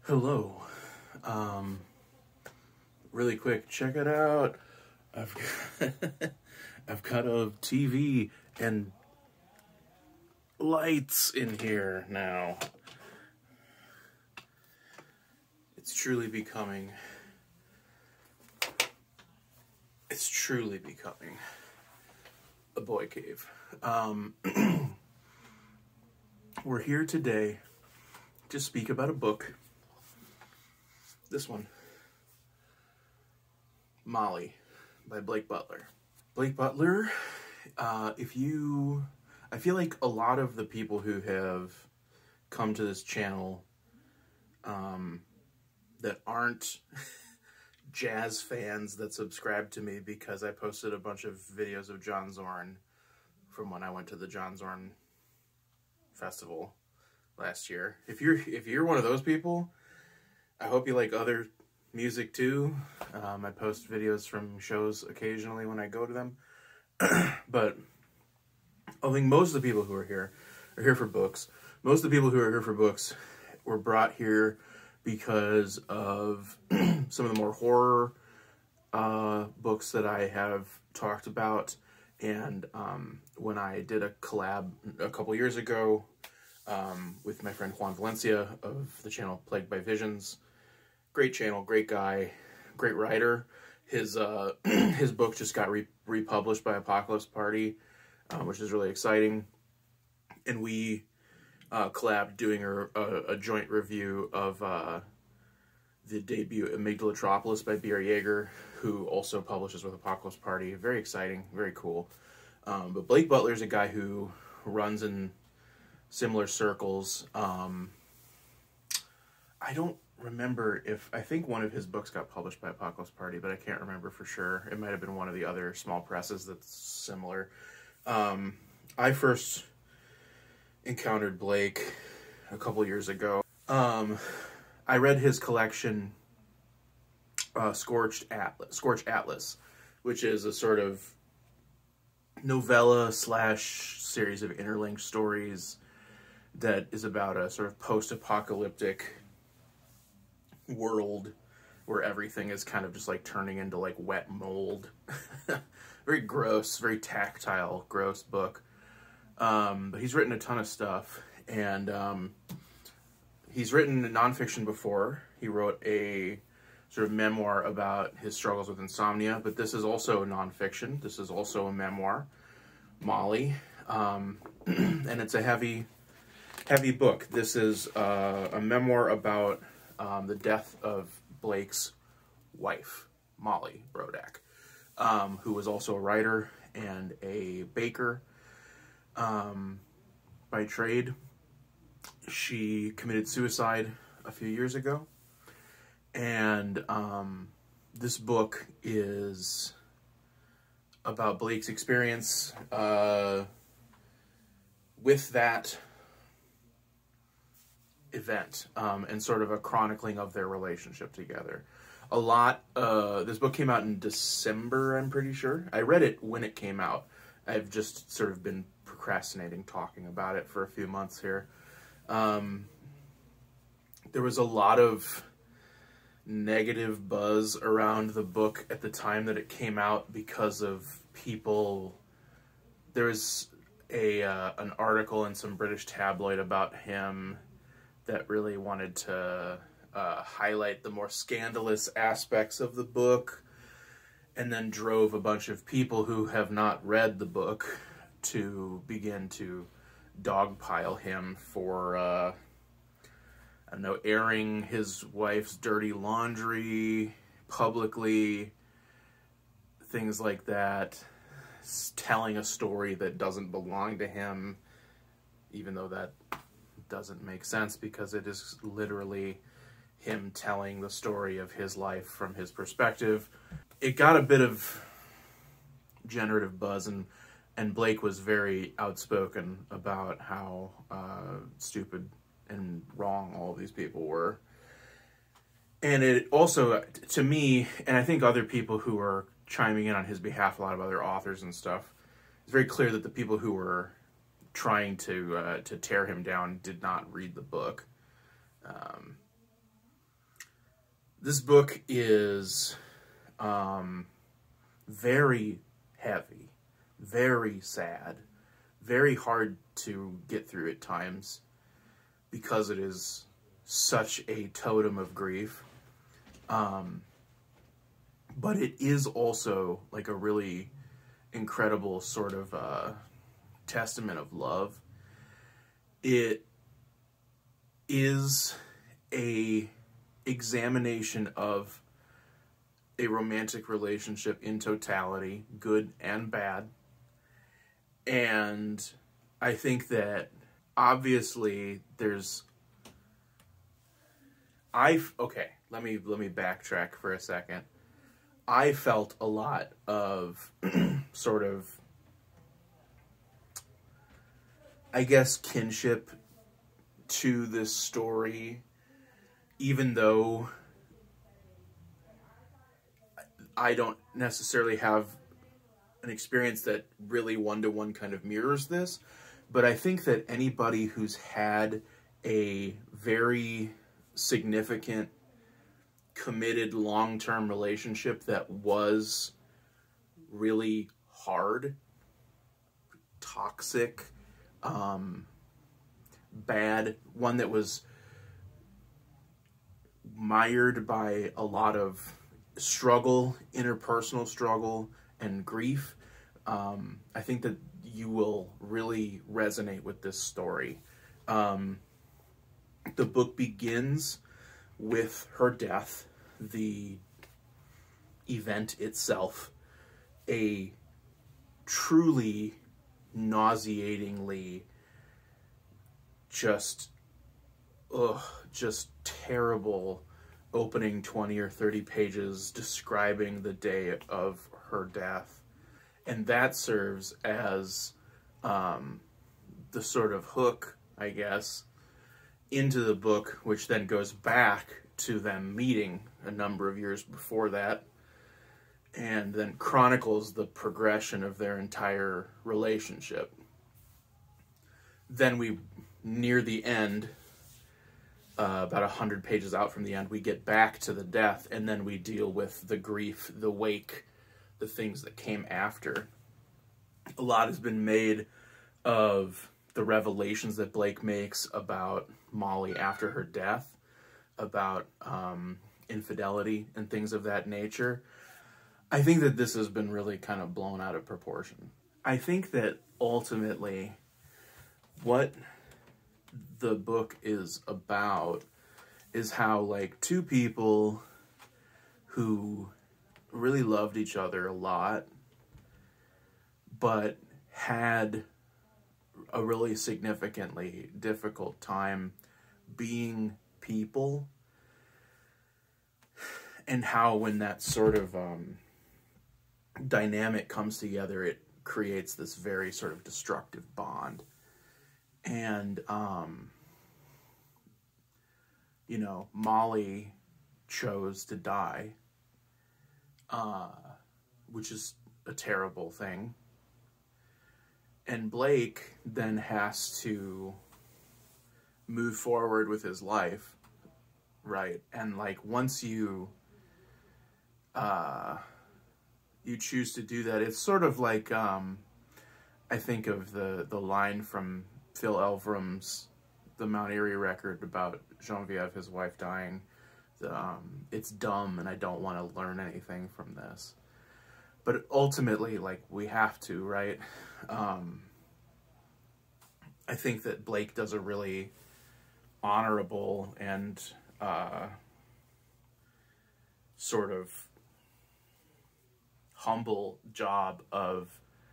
Hello. Um, really quick, check it out. I've I've got a TV and lights in here now. It's truly becoming a boy cave. We're here today to speak about a book. This one, Molly, by Blake Butler. Blake Butler, I feel like a lot of the people who have come to this channel that aren't jazz fans that subscribe to me because I posted a bunch of videos of John Zorn from when I went to the John Zorn festival last year. If you're one of those people, I hope you like other music too. I post videos from shows occasionally when I go to them. But I think most of the people who are here for books. Most of the people who are here for books were brought here because of some of the more horror books that I have talked about. And when I did a collab a couple years ago with my friend Juan Valencia of the channel Plagued by Visions. Great channel, great guy, great writer. His his book just got republished by Apocalypse Party, which is really exciting. And we collabed doing a joint review of the debut Amygdalatropolis by B.R. Yeager, who also publishes with Apocalypse Party. Very exciting, very cool. But Blake Butler is a guy who runs in similar circles. I don't remember I think one of his books got published by Apocalypse Party, but I can't remember for sure. It might have been one of the other small presses that's similar. I first encountered Blake a couple years ago. I read his collection, Scorched Atlas, which is a sort of novella / series of interlinked stories that is about a sort of post-apocalyptic world where everything is kind of just like turning into like wet mold. Very gross, very tactile, gross book. But he's written a ton of stuff, and he's written nonfiction before. He wrote a sort of memoir about his struggles with insomnia, but this is also nonfiction. This is also a memoir, Molly, and it's a heavy book. This is a memoir about the death of Blake's wife, Molly Brodak, who was also a writer and a baker by trade. She committed suicide a few years ago, and this book is about Blake's experience with that event, and sort of a chronicling of their relationship together. This book came out in December, I'm pretty sure. I read it when it came out. I've just sort of been procrastinating talking about it for a few months here. There was a lot of negative buzz around the book at the time that it came out because of people. There was an article in some British tabloid about him that really wanted to highlight the more scandalous aspects of the book, and then drove a bunch of people who have not read the book to begin to dogpile him for, I don't know, airing his wife's dirty laundry publicly, things like that, telling a story that doesn't belong to him, even though that doesn't make sense because it is literally him telling the story of his life from his perspective. It got a bit of generative buzz, and Blake was very outspoken about how stupid and wrong all of these people were. And it also, to me, and I think other people who are chiming in on his behalf, a lot of other authors and stuff, it's very clear that the people who were trying to tear him down did not read the book. This book is very heavy, very sad, very hard to get through at times because it is such a totem of grief. But it is also like a really incredible sort of testament of love. It is a examination of a romantic relationship in totality, good and bad. And I think that obviously okay, let me backtrack for a second. I felt a lot of sort of, I guess, kinship to this story, even though I don't necessarily have an experience that really one-to-one kind of mirrors this. But I think that anybody who's had a very significant, committed, long-term relationship that was really hard, toxic, bad, one that was mired by a lot of struggle, interpersonal struggle, and grief, I think that you will really resonate with this story. The book begins with her death, the event itself, a truly nauseatingly just terrible opening 20 or 30 pages describing the day of her death. And that serves as the sort of hook, I guess, into the book, which then goes back to them meeting a number of years before that, and then chronicles the progression of their entire relationship. Then we, near the end, about 100 pages out from the end, we get back to the death, and then we deal with the grief, the wake, the things that came after. A lot has been made of the revelations that Blake makes about Molly after her death, about infidelity and things of that nature. I think that this has been really kind of blown out of proportion. I think that ultimately what the book is about is how, like, two people who really loved each other a lot but had a really significantly difficult time being people, and how when that sort of dynamic comes together, it creates this very sort of destructive bond. And you know, Molly chose to die, which is a terrible thing. And Blake then has to move forward with his life, right? And like, once you choose to do that, it's sort of like, I think of the line from Phil Elverum's The Mount Erie record about Genevieve, his wife, dying. It's dumb and I don't want to learn anything from this. But ultimately, like, we have to, right? I think that Blake does a really honorable and sort of humble job of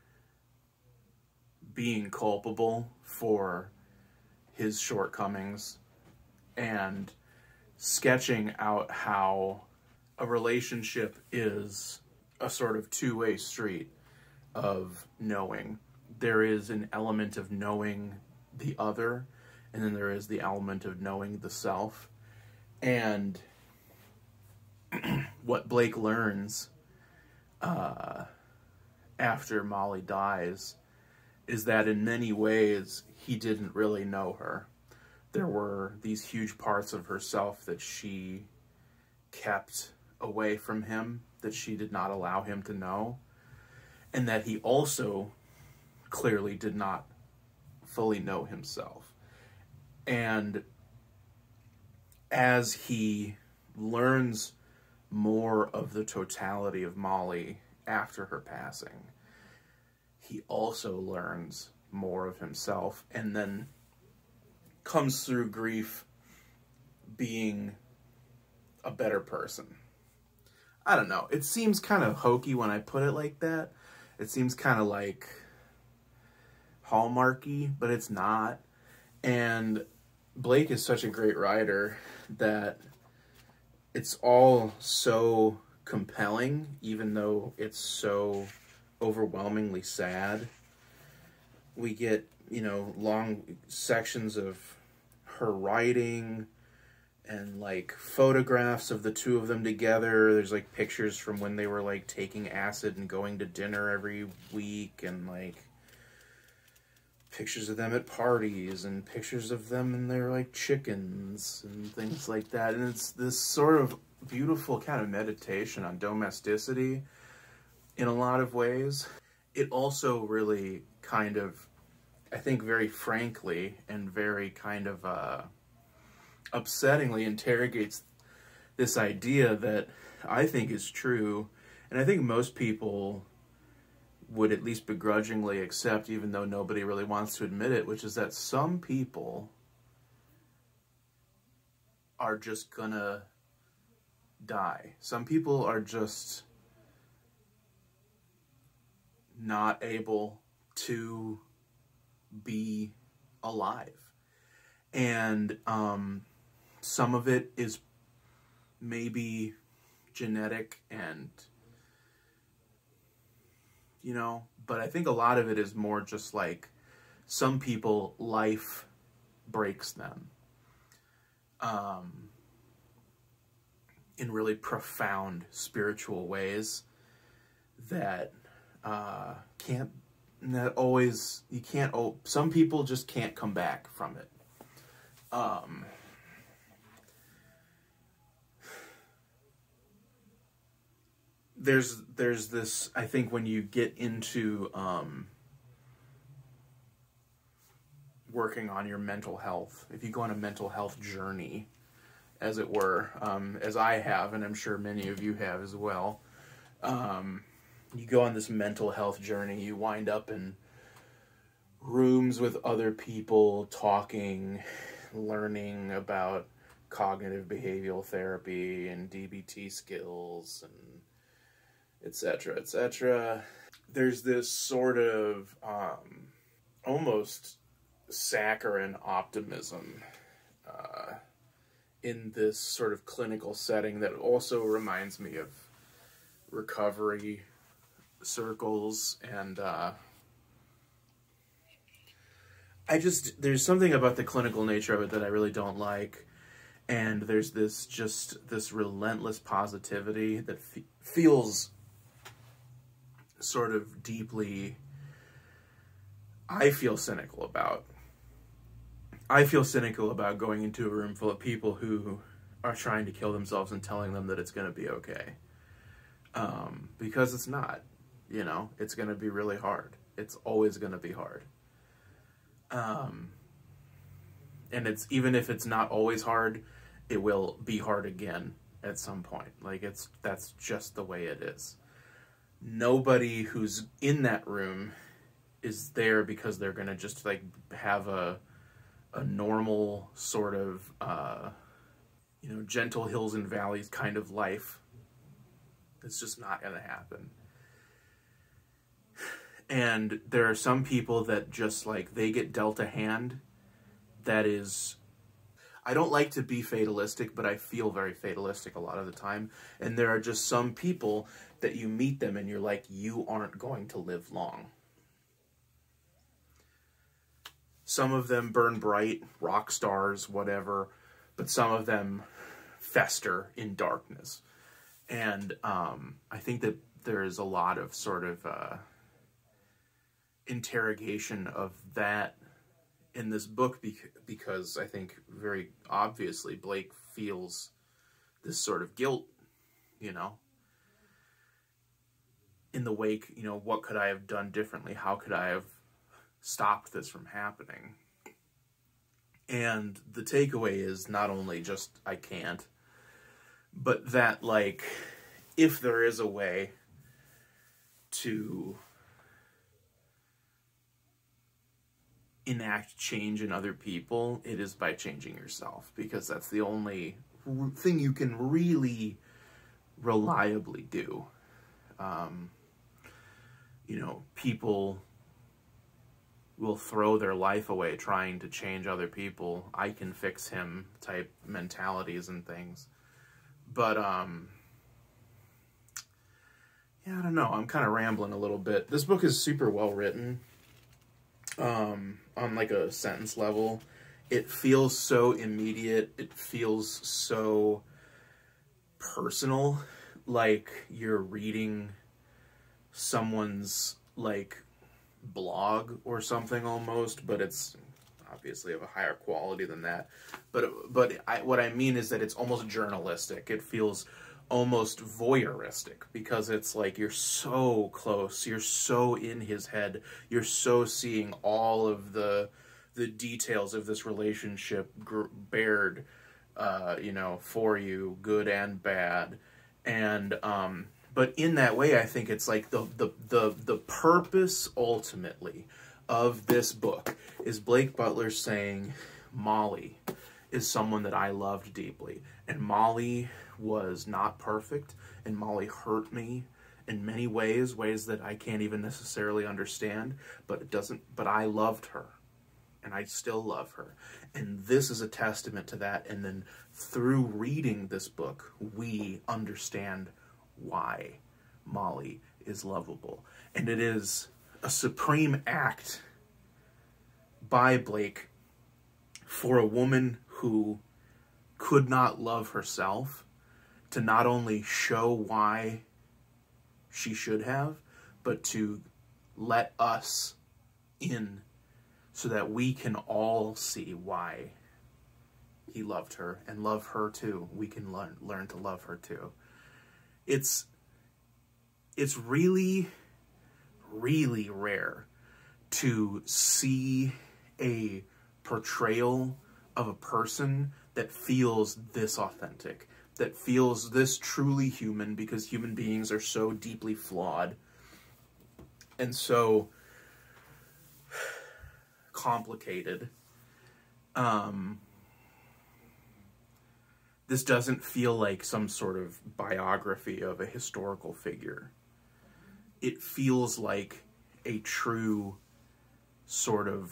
being culpable for his shortcomings and sketching out how a relationship is a sort of two-way street of knowing. There is an element of knowing the other, and then there is the element of knowing the self. And what Blake learns after Molly dies is that in many ways he didn't really know her. There were these huge parts of herself that she kept away from him, that she did not allow him to know, and that he also clearly did not fully know himself. And as he learns more of the totality of Molly after her passing, he also learns more of himself, and then comes through grief being a better person. I don't know. It seems kind of hokey when I put it like that. It seems kind of like Hallmarky, but it's not. And Blake is such a great writer that it's all so compelling, even though it's so overwhelmingly sad. We get, you know, long sections of her writing and like photographs of the two of them together. There's like pictures from when they were like taking acid and going to dinner every week, and like pictures of them at parties and pictures of them and their like chickens and things like that. And it's this sort of beautiful kind of meditation on domesticity in a lot of ways. It also really kind of, I think very frankly and very kind of upsettingly interrogates this idea that I think is true, and I think most people would at least begrudgingly accept, even though nobody really wants to admit it, which is that some people are just gonna die. Some people are just not able to be alive. And some of it is maybe genetic and, you know, but I think a lot of it is more just like some people, life breaks them in really profound spiritual ways that some people just can't come back from it. There's this, I think, when you get into working on your mental health, if you go on a mental health journey, as it were, as I have, and I'm sure many of you have as well, you go on this mental health journey, you wind up in rooms with other people talking, learning about cognitive behavioral therapy and DBT skills and etc., etc. There's this sort of almost saccharine optimism in this sort of clinical setting that also reminds me of recovery circles, and there's something about the clinical nature of it that I really don't like, and there's this relentless positivity that feels sort of deeply, I feel cynical about going into a room full of people who are trying to kill themselves and telling them that it's going to be okay. Because it's not, you know, it's going to be really hard. It's always going to be hard. And even if it's not always hard, it will be hard again at some point. Like, that's just the way it is. Nobody who's in that room is there because they're going to just like have a normal sort of, you know, gentle hills and valleys kind of life. It's just not going to happen. And there are some people that just like, they get dealt a hand that is, I don't like to be fatalistic, but I feel very fatalistic a lot of the time. And there are just some people that you meet them and you're like, you aren't going to live long. Some of them burn bright, rock stars, whatever, but some of them fester in darkness. And I think that there is a lot of sort of interrogation of that in this book, because I think very obviously Blake feels this sort of guilt, you know, in the wake, you know, what could I have done differently? How could I have stopped this from happening? And the takeaway is not only just I can't, but that, like, if there is a way to enact change in other people, it is by changing yourself, because that's the only thing you can really reliably do. You know, people will throw their life away trying to change other people. I can fix him type mentalities and things. But, yeah, I don't know. I'm kind of rambling a little bit. This book is super well written. On like a sentence level. It feels so immediate. It feels so personal. Like you're reading someone's, like, blog or something almost, but it's obviously of a higher quality than that. But what I mean is that it's almost journalistic. It feels almost voyeuristic, because it's like you're so close, you're so in his head, you're so seeing all of the details of this relationship bared, you know, for you, good and bad. And but in that way, I think it's like the purpose ultimately of this book is Blake Butler saying, Molly is someone that I loved deeply, and Molly was not perfect, and Molly hurt me in many ways that I can't even necessarily understand, but I loved her, and I still love her. And this is a testament to that. And then through reading this book, we understand why Molly is lovable. And it is a supreme act by Blake for a woman who could not love herself to not only show why she should have, but to let us in so that we can all see why he loved her and love her too. We can learn to love her too. It's really, really rare to see a portrayal of a person that feels this authentic, that feels this truly human, because human beings are so deeply flawed and so complicated. This doesn't feel like some sort of biography of a historical figure. It feels like a true sort of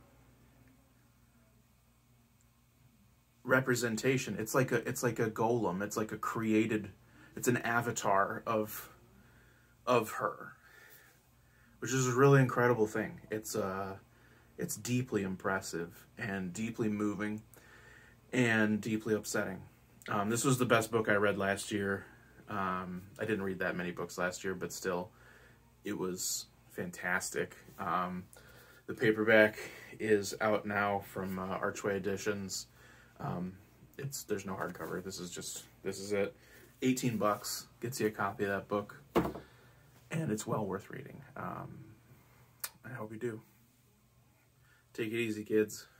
representation. It's like a golem. It's like it's an avatar of her, which is a really incredible thing. It's deeply impressive and deeply moving and deeply upsetting. This was the best book I read last year. I didn't read that many books last year, but still, it was fantastic. The paperback is out now from Archway Editions. There's no hardcover. This is it. $18 gets you a copy of that book, and it's well worth reading. I hope you do. Take it easy, kids.